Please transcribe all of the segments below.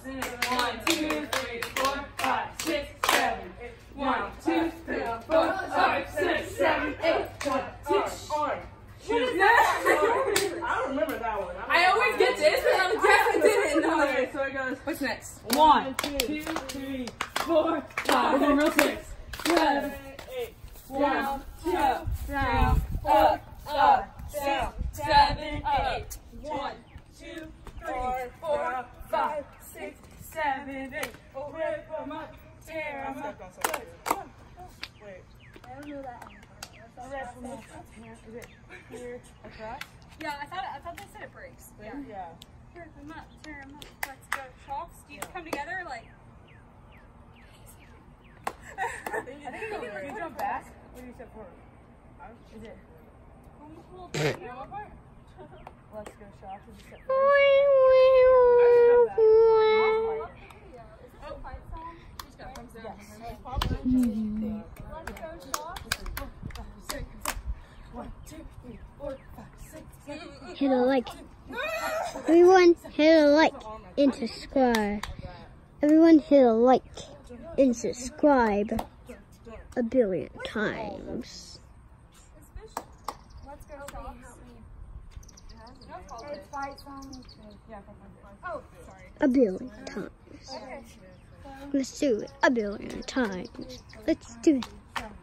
1, 2, 3, 4, 5, 6, 7, 8. 1, 2, 3, 4, 5, 6, 7, 8. 1, 2. What is that? I don't remember that one. I always get this, but I didn't know. Okay, so it goes. What's next? 1, 2, 3, 4, 5, 6, 7, 8. 1, 2, down, up, down, 7, 8. 1, 2, 3, 4, 5, 6, 7, 8. Rip 'em up, tear 'em up. Wait. I don't know that. Is it here across? Yeah, I thought they said it breaks. Yeah. Tear them up, tear them up. Let's go. Chalks. Do you come together like? I think you jump back. What do you step forward? Is it? Let's go shop. Is it step forward? Let's go shop. 1, 2, 3, 4, 5, 6, 7, 8. Hit a like. Everyone hit a like and subscribe. Everyone hit a like and subscribe a billion times. Let's go shop. It's fight song. Oh, sorry. A billion times. Okay. Let's do it a billion times. Let's do it.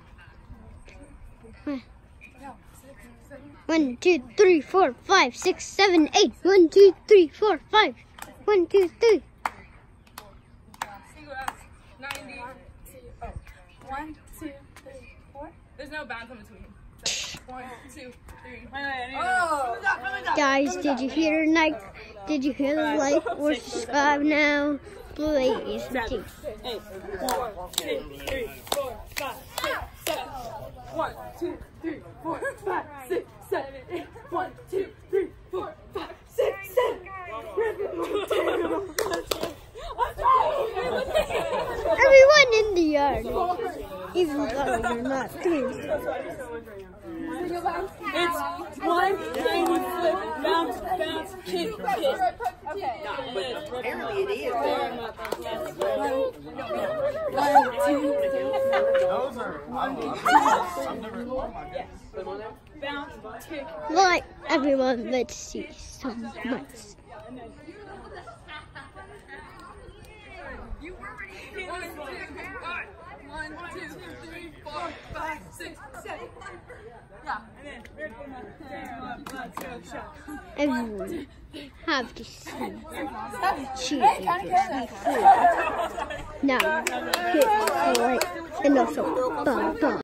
1, 2, 3, 4, 5, 6, 7, 8. 1, 2, 3, 4, 5. 1, 2, 3. Single F, 90. 1, 2, 3, 4. There's no bounce in between. So 1, 2, 3. Oh! Guys, did you hear the like? Did you hear the like or subscribe now? Please. 7, 8. 1, 2, 3, 4, 5, 6, 7. 1, 2, 3, 4, 5, 6, 7, 8. 1, 2, 3, 4, 5, 6, 7. Everyone in the yard, even though you're not doing it. It's 190 flip, bounce, bounce, kick, kick. Apparently it is. 1, 2, 3. Those are. I've never. Oh my goodness. Bounce, kick. Like everyone, let's see some much. You were ready. 1, 2, 3, 4, 5, 6, 7. Yeah. And then rip them up, tear them up, let's go shop. Everyone have to see cheese. Now, hit the like and also bye bye.